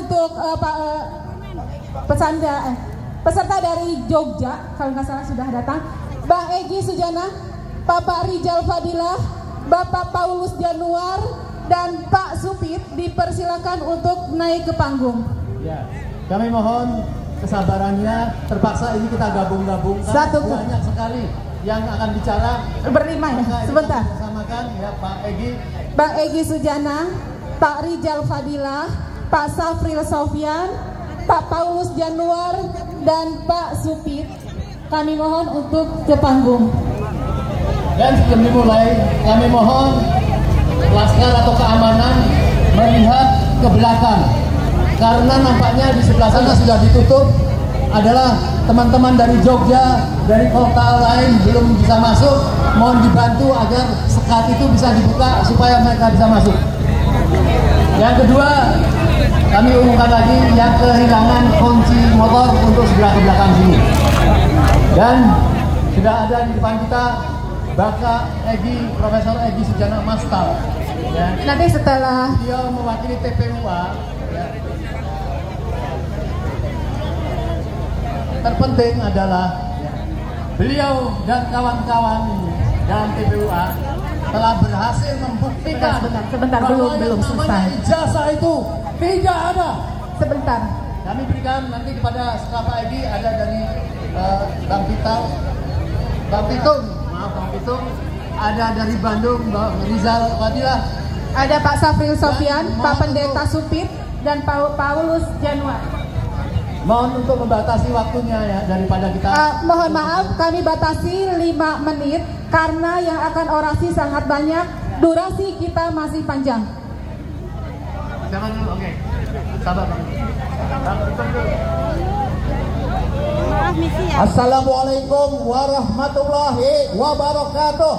untuk peserta dari Jogja, kalau nggak salah sudah datang, Bang Egy Sujana, Bapak Rijal Fadilah, Bapak Paulus Januar, dan Pak Supit dipersilakan untuk naik ke panggung. Ya, kami mohon kesabarannya. Terpaksa ini kita gabung-gabung. Satu banyak sekali yang akan bicara. Berlima ya, sebentar. Bersamakan ya Pak Egy. Bang Egy Sujana, Pak Rijal Fadilah, Pak Safril Sofyan, Pak Paulus Januar, dan Pak Supit. Kami mohon untuk ke panggung. Dan sebelum dimulai, kami mohon laskar atau keamanan melihat ke belakang. Karena nampaknya di sebelah sana sudah ditutup. Adalah teman-teman dari Jogja, dari kota lain belum bisa masuk. Mohon dibantu agar sekat itu bisa dibuka supaya mereka bisa masuk. Yang kedua, kami umumkan lagi yang kehilangan kunci motor untuk sebelah ke belakang sini. Dan sudah ada di depan kita Bapak Egy, Profesor Egy Sujana Mastal. Ya. Nanti setelah dia mewakili TPUA. Ya. Terpenting adalah ya, beliau dan kawan-kawan dalam TPUA telah berhasil membuktikan sebentar belum selesai. Ijazah itu tidak ada. Sebentar. Kami berikan nanti kepada setelah Pak Egy ada dari Bang Pitung, ada dari Bandung Bang Rizal Fadilah, ada Pak Safril Sofyan, Pak Pendeta Supit, dan Pak Paulus Januar. Mohon untuk membatasi waktunya ya daripada kita. Mohon maaf, kami batasi 5 menit karena yang akan orasi sangat banyak. Durasi kita masih panjang. Jangan dulu, oke. Sabar Bang. Assalamualaikum warahmatullahi wabarakatuh.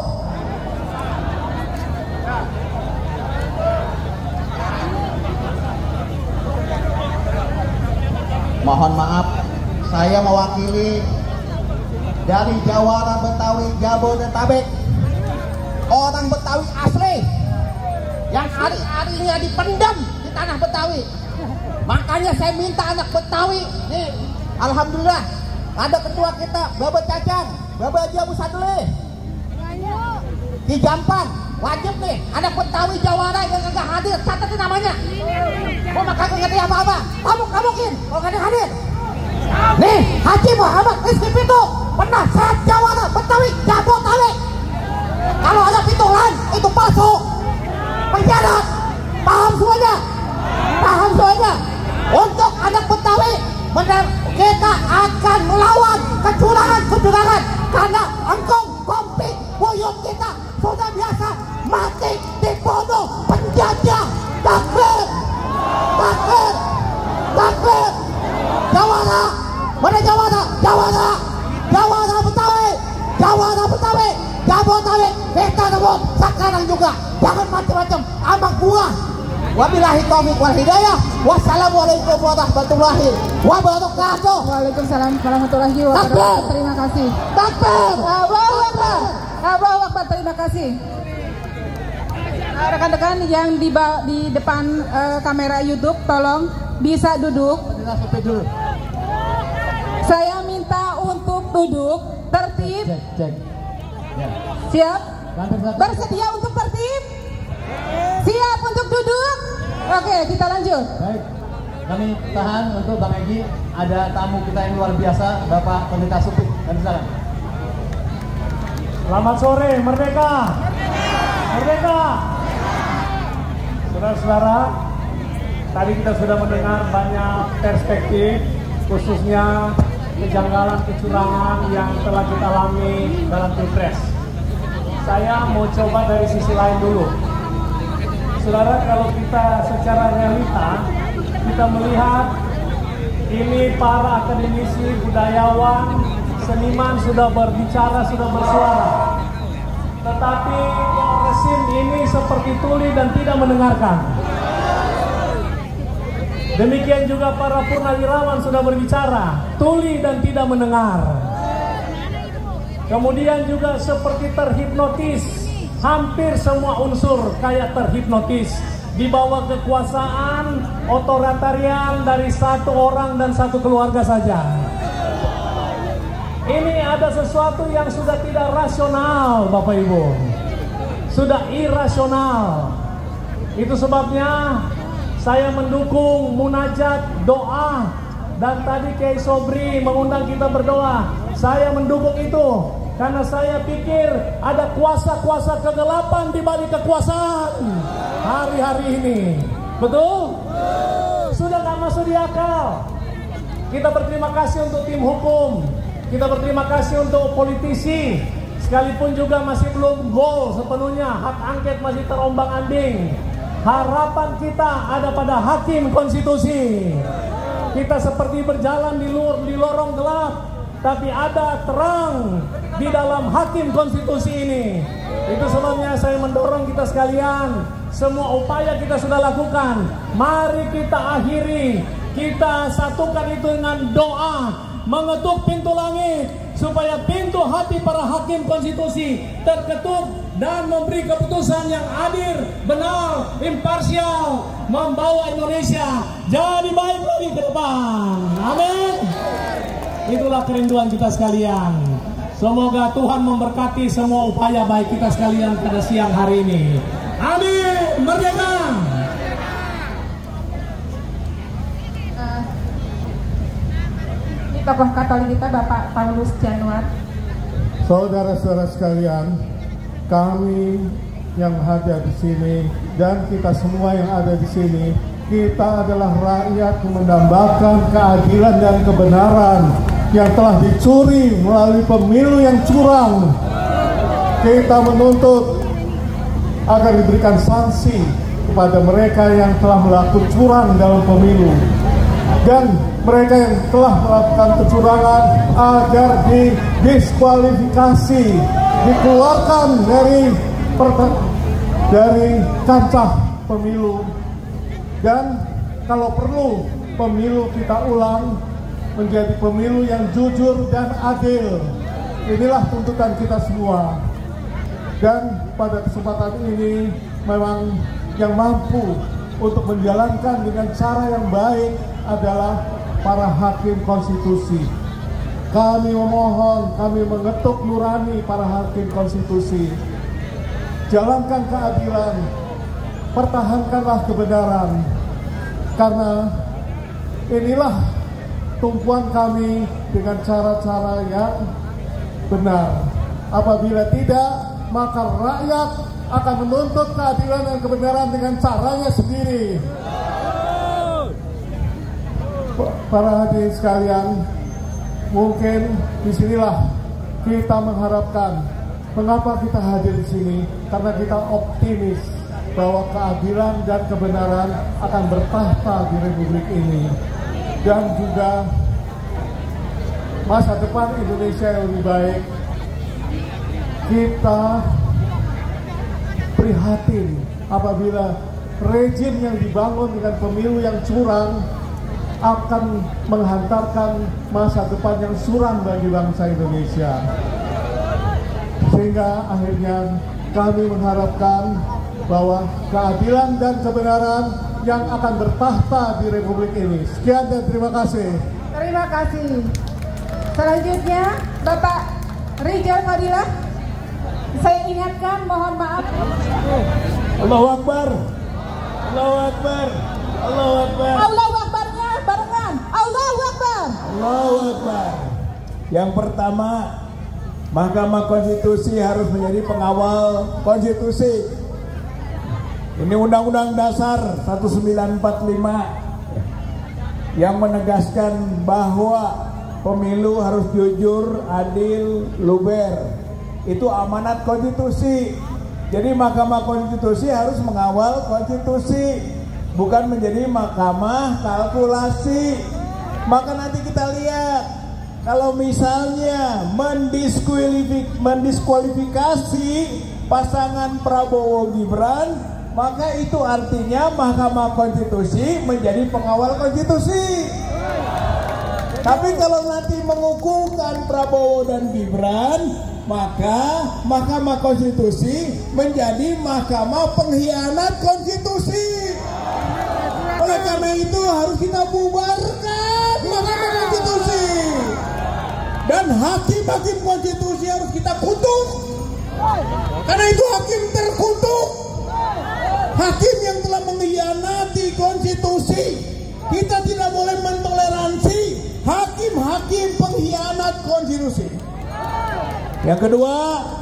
Mohon maaf, saya mewakili dari Jawara Betawi Jabodetabek, orang Betawi asli yang hari-harinya dipendam di tanah Betawi. Makanya saya minta anak Betawi nih, alhamdulillah ada ketua kita Bapak Cacang, Bapak Jabu Sadle di Jampan. Wajib nih anak Betawi Jawara yang enggak hadir, catatin namanya. Mau makan ngerti apa-apa, kamukin kalau nggak hadir. Nih Haji Muhammad Rizky Pitung, penasehat Jawara Betawi Jabodetabek. Kalau ada Pitung lain itu palsu, pengkhianat. Paham semuanya? Paham semuanya? Untuk anak Betawi, benar kita akan melawan kecurangan karena engkau komplit buyut kita sudah biasa mati dibunuh penjajah. Takbir, takbir, takbir. Jawara, mana Jawara? Jawara Betawi, Jawara Betawi, Jabodetabek. Kita rebut sekarang juga. Jangan macam-macam abang buah. Wabillahi taufiq wal hidayah. Wassalamualaikum warahmatullahi wabarakatuh. Waalaikumsalam warahmatullahi wabarakatuh. Terima kasih. Takbir. Allahu Akbar. Allahu Akbar. Terima kasih. Rekan-rekan yang di depan kamera YouTube, tolong bisa duduk. Saya minta untuk duduk tertib. Siap? Bersedia untuk tertib? Siap untuk duduk? Oke, kita lanjut. Baik, kami tahan untuk Bang Egy. Ada tamu kita yang luar biasa, Bapak Pendeta Supit. Kami salam. Selamat sore, Merdeka! Merdeka! Saudara-saudara, tadi kita sudah mendengar banyak perspektif, khususnya kejanggalan kecurangan yang telah kita alami dalam Pilpres. Saya mau coba dari sisi lain dulu. Saudara, kalau kita secara realita, kita melihat ini para akademisi, budayawan, seniman sudah berbicara, sudah bersuara. Tetapi rezim ini seperti tuli dan tidak mendengarkan. Demikian juga para purnawirawan sudah berbicara, tuli dan tidak mendengar. Kemudian juga seperti terhipnotis, hampir semua unsur kayak terhipnotis. di bawah kekuasaan otoritarian dari satu orang dan satu keluarga saja. Ini ada sesuatu yang sudah tidak rasional, Bapak Ibu. Sudah irasional. Itu sebabnya saya mendukung munajat doa, dan tadi Kiai Sobri mengundang kita berdoa. Saya mendukung itu karena saya pikir ada kuasa-kuasa kegelapan di balik kekuasaan hari-hari ini. Betul? Sudah gak masuk di akal. Kita berterima kasih untuk tim hukum. Kita berterima kasih untuk politisi. Sekalipun juga masih belum gol sepenuhnya, hak angket masih terombang-ambing. Harapan kita ada pada hakim konstitusi. Kita seperti berjalan di lorong gelap, tapi ada terang di dalam hakim konstitusi ini. Itu sebabnya saya mendorong kita sekalian, semua upaya kita sudah lakukan, mari kita akhiri, kita satukan itu dengan doa, mengetuk pintu langit, supaya pintu hati para hakim konstitusi terketuk dan memberi keputusan yang adil, benar, imparsial, membawa Indonesia jadi baik lagi ke depan. Amin. Itulah kerinduan kita sekalian. Semoga Tuhan memberkati semua upaya baik kita sekalian pada siang hari ini. Amin. Merdeka. Ini tokoh Katolik kita Bapak Paulus Januar. Saudara-saudara sekalian, kami yang hadir di sini dan kita semua yang ada di sini, kita adalah rakyat yang mendambakan keadilan dan kebenaran yang telah dicuri melalui pemilu yang curang. Kita menuntut agar diberikan sanksi kepada mereka yang telah melakukan curang dalam pemilu, dan mereka yang telah melakukan kecurangan agar didiskualifikasi, dikeluarkan dari kancah pemilu, dan kalau perlu pemilu kita ulang menjadi pemilu yang jujur dan adil. Inilah tuntutan kita semua. Dan pada kesempatan ini memang yang mampu untuk menjalankan dengan cara yang baik adalah para hakim konstitusi. Kami memohon, kami mengetuk nurani para hakim konstitusi. Jalankan keadilan, pertahankanlah kebenaran, karena inilah tumpuan kami dengan cara-cara yang benar. Apabila tidak, maka rakyat akan menuntut keadilan dan kebenaran dengan caranya sendiri. Para hadirin sekalian, mungkin disinilah kita mengharapkan. Mengapa kita hadir di sini? Karena kita optimis bahwa keadilan dan kebenaran akan bertahta di Republik ini, dan juga masa depan Indonesia yang lebih baik. Kita prihatin apabila rejim yang dibangun dengan pemilu yang curang akan menghantarkan masa depan yang suram bagi bangsa Indonesia. Sehingga akhirnya kami mengharapkan bahwa keadilan dan kebenaran yang akan bertahta di Republik ini. Sekian dan terima kasih. Terima kasih. Selanjutnya Bapak Rijal Fadilah. Saya ingatkan, mohon maaf. Allahu Akbar. Allahu Akbar. Allahu Akbar. Allahu Akbarnya barengan. Allahu Akbar. Allahu Akbar. Yang pertama, Mahkamah Konstitusi harus menjadi pengawal konstitusi. Ini Undang-Undang Dasar 1945 yang menegaskan bahwa pemilu harus jujur, adil, luber. Itu amanat konstitusi. Jadi Mahkamah Konstitusi harus mengawal konstitusi, bukan menjadi mahkamah kalkulasi. Maka nanti kita lihat, kalau misalnya mendiskualifikasi pasangan Prabowo Gibran, maka itu artinya Mahkamah Konstitusi menjadi pengawal konstitusi. Tapi kalau nanti mengukuhkan Prabowo dan Gibran, maka Mahkamah Konstitusi menjadi mahkamah pengkhianat konstitusi. Oleh karena itu harus kita bubarkan Mahkamah Konstitusi. Dan hakim-hakim konstitusi harus kita kutuk. Karena itu hakim terkutuk. Hakim yang telah mengkhianati konstitusi. Kita tidak boleh mentoleransi hakim-hakim pengkhianat konstitusi. Yang kedua,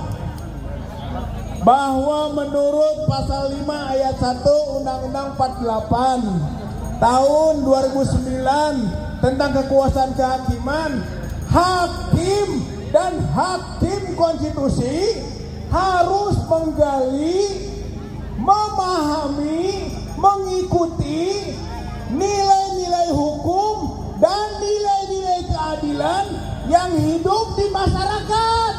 bahwa menurut pasal 5 ayat 1 Undang-Undang 48 tahun 2009 tentang kekuasaan kehakiman, hakim dan hakim konstitusi harus menggali, memahami, mengikuti nilai-nilai hukum dan nilai-nilai keadilan yang hidup di masyarakat.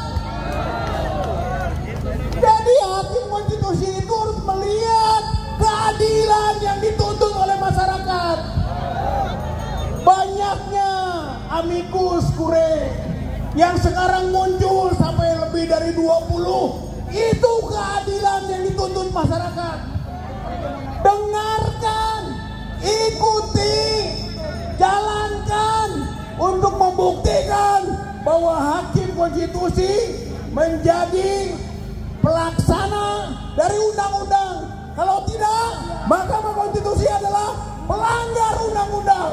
Jadi hakim konstitusi itu harus melihat keadilan yang dituntut oleh masyarakat. Banyaknya amicus curiae yang sekarang muncul sampai lebih dari 20, itu keadilan yang dituntut masyarakat. Dengarkan, ikuti, jalankan untuk membuktikan bahwa hakim konstitusi menjadi pelaksana dari undang-undang. Kalau tidak, Mahkamah Konstitusi adalah pelanggar undang-undang.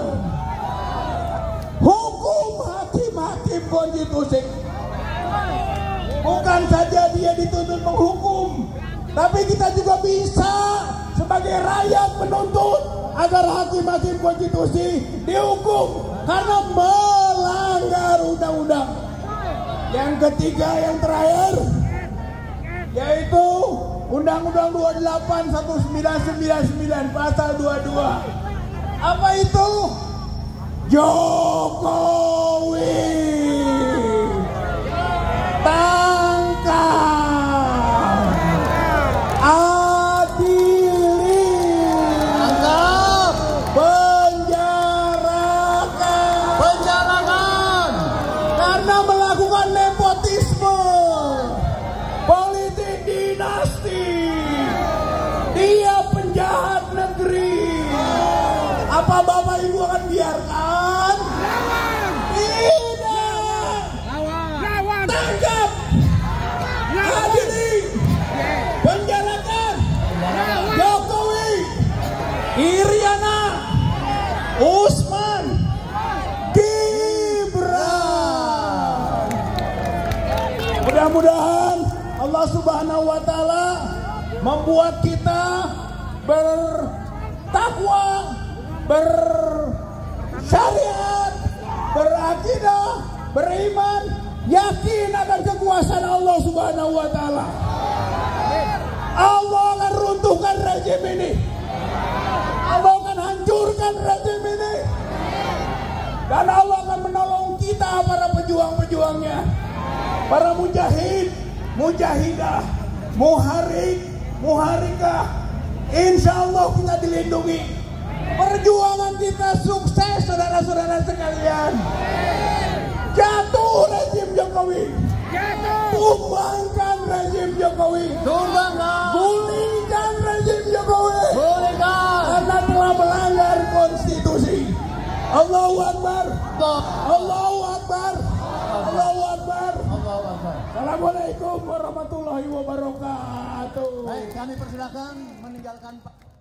Hukum hakim-hakim konstitusi. Bukan saja dia dituntut menghukum, tapi kita juga bisa sebagai rakyat menuntut agar hakim-hakim konstitusi dihukum karena melanggar undang-undang. Yang ketiga, yang terakhir, yaitu Undang-Undang 28 1999 pasal 22. Apa itu? Jokowi tangkap, adili, Tangkap, penjarakan karena melakukan nepotisme, politik dinasti. Dia penjahat negeri. Apa Bapak Ibu akan biarkan? Tidak. Tangkap, adili, penjarakan Jokowi, Iriana, Usman, Gibran. Mudah-mudahan Allah Subhanahu wa Ta'ala membuat kita bertakwa, bersyariat, berakidah, beriman, yakin akan kekuasaan Allah Subhanahu wa Ta'ala. Allah akan runtuhkan rezim ini. Allah akan hancurkan rezim ini. Dan Allah akan menolong kita, para pejuang-pejuangnya, para mujahid, mujahidah, muharik, muharikah. Insya Allah kita dilindungi. Perjuangan kita sukses, saudara-saudara sekalian. Jatuh rezim Jokowi. Tumbangkan rezim Jokowi. Gulingkan rezim Jokowi. Karena telah melanggar konstitusi. Allahu Akbar. Allahu Akbar. Allahu Akbar. Assalamualaikum warahmatullahi wabarakatuh. Baik, kami persilakan meninggalkan